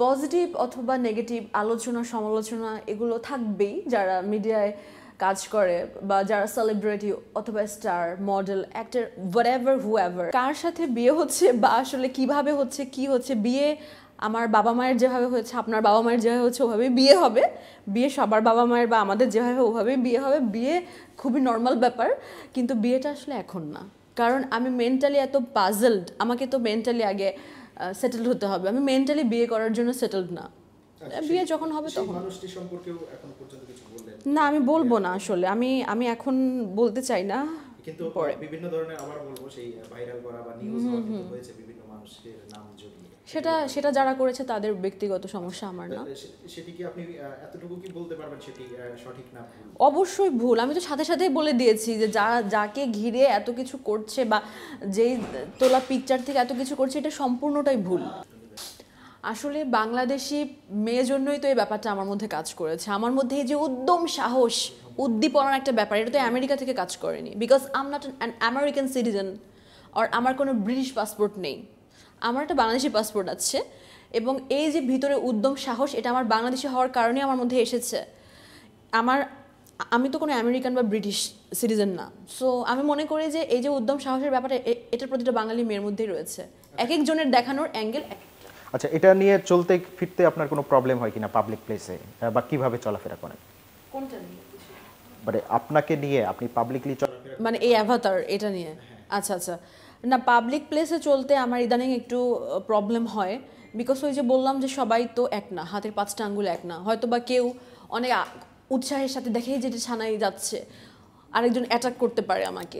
positive অথবা negative আলোচনা সমালোচনা এগুলো থাকবেই যারা মিডিয়ায় কাজ করে বা যারা সেলিব্রিটি অথবা star model actor whatever whoever কার সাথে বিয়ে হচ্ছে বা আসলে কিভাবে হচ্ছে কি হচ্ছে বিয়ে আমার বাবা মায়ের যেভাবে হয়েছে আপনার বাবা মায়ের যেভাবে হচ্ছে ওভাবেই বিয়ে হবে বিয়ে সবার বাবা মায়ের বা আমাদের যেভাবে ওভাবেই বিয়ে হবে বিয়ে খুবই নর্মাল ব্যাপার কিন্তু বিয়েটা আসলে এখন না কারণ আমি মেন্টালি এত পাজলড আমাকে তো মেন্টালি আগে সেটেলড হতে হবে আমি মেন্টালি বিয়ে করার জন্য সেটেলড না বিয়ে যখন হবে তখন মানুষটি সম্পর্কেও এখন পর্যন্ত কিছু বললেন না আমি বলবো না আসলে আমি এখন বলতে চাই না কিন্তু বিভিন্ন ধরনের আবার বলবো সেই ভাইরাল করা বা নিউজ কিন্তু হয়েছে বিভিন্ন মানুষের নাম জড়িয়ে সেটা যারা করেছে তাদের ব্যক্তিগত সমস্যা আমার না সেটি কি আপনি এতটুকু কি বলতে পারবেন সেটি সঠিক না ভুল অবশ্যই ভুল আমি তো সাথে সাথেই বলে দিয়েছি যে যাকে ঘিরে এত কিছু করছে বা যেই তোলা পিকচার থেকে এত কিছু করছে এটা সম্পূর্ণটাই ভুল আসলে বাংলাদেশি মেয়ের জন্যই তো এই ব্যাপারটা আমার মধ্যে কাজ করেছে আমার মধ্যে এই যে উদ্যম সাহস উদ্দীপনার একটা ব্যাপার এটা তো আমেরিকা থেকে কাজ করেনি because I am not an American citizen আর আমার কোনো ব্রিটিশ পাসপোর্ট নেই আমার একটা বাংলাদেশি পাসপোর্ট আছে এবং এই যে ভিতরে উদ্যম সাহস এটা আমার বাংলাদেশি হওয়ার কারণে আমার মধ্যে এসেছে আমি তো কোনো আমেরিকান বা ব্রিটিশ সিটিজেন না সো আমি মনে করি যে এই যে উদ্যম সাহসের ব্যাপারটা এটার প্রতিটা বাঙালি মেয়ের মধ্যেই রয়েছে এক একজনের দেখানোর অ্যাঙ্গেল আচ্ছা এটা নিয়ে চলতে ফিরতে আপনার কোনো প্রবলেম হয় কিনা পাবলিক প্লেসে বা কিভাবে চলাফেরা করেন কোনটা নিয়ে মানে আপনাকে নিয়ে আপনি পাবলিকলি চলাফেরা মানে এই অ্যাভাতার এটা নিয়ে আচ্ছা আচ্ছা না পাবলিক প্লেসে চলতে আমার ইদানিং একটু প্রবলেম হয় বিকজ ওই যে বললাম যে সবাই তো এক না হাতের 5টা আঙ্গুল এক না হয়তো বা কেউ অনেক উৎসাহের সাথে দেখেই যেটা ছানাই যাচ্ছে আরেকজন অ্যাটাক করতে পারে আমাকে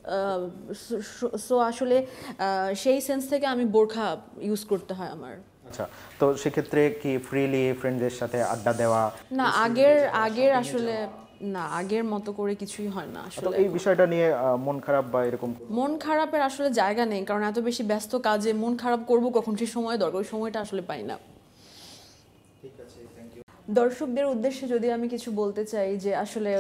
সো আসলে সেই সেন্স থেকে আমি বোরখা ইউজ করতে হয় আমার আচ্ছা তো সেক্ষেত্রে কি ফ্রিলি ফ্রেন্ডদের সাথে আড্ডা দেওয়া না আগের আসলে না আগের মতো করে কিছুই হয় না আসলে এই বিষয়টা নিয়ে মন খারাপ বা এরকম মন খারাপের আসলে জায়গা নেই কারণ এত বেশি ব্যস্ত কাজে মন খারাপ করব কখন সেই সময় দরকার ওই সময়টা আসলে পাই না ঠিক আছে থ্যাংক ইউ দর্শকদের উদ্দেশ্যে যদি আমি কিছু বলতে চাই যে আসলে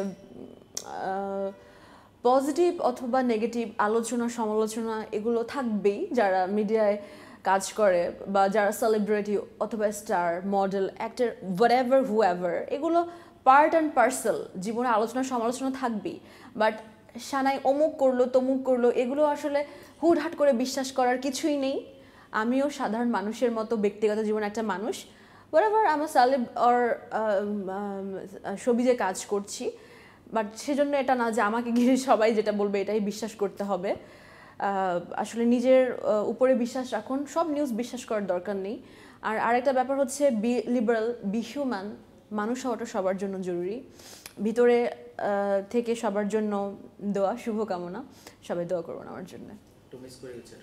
পজিটিভ অথবা নেগেটিভ আলোচনা সমালোচনা এগুলো থাকবেই যারা মিডিয়ায় কাজ করে বা যারা সেলিব্রিটি অথবা star model actor whatever whoever এগুলো পার্ট অ্যান্ড পার্সেল জীবনে আলোচনা সমালোচনা থাকবেই বাট সানাই অমুক করলো তমুক করলো এগুলো আসলে হুটহাট করে বিশ্বাস করার কিছুই নেই আমিও সাধারণ মানুষের মতো ব্যক্তিগত জীবনে একটা মানুষ হোয়াটএভার আমি সেলিব অর ছবিতে কাজ করছি বাট সেজন্য এটা না যে আমাকে ঘিরে সবাই যেটা বলবে এটাই বিশ্বাস করতে হবে আসলে নিজের উপরে বিশ্বাস রাখুন সব নিউজ বিশ্বাস করার দরকার নেই আর আরেকটা ব্যাপার হচ্ছে বি লিবারাল বি হিউম্যান মানুষ হওয়াটা সবার জন্য জরুরি ভিতরে থেকে সবার জন্য দোয়া শুভকামনা সবাই দোয়া করুন আমার জন্য